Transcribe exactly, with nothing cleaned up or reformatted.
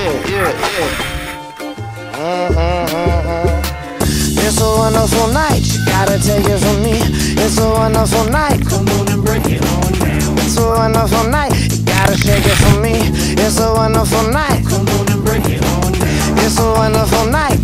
yeah, yeah, yeah. Mm-hmm. It's a wonderful night, you gotta take it from me. It's a wonderful night, Come on and break it on down. it's a wonderful night, you gotta shake it from me. It's a wonderful night, Come on and break it on down. it's a wonderful night,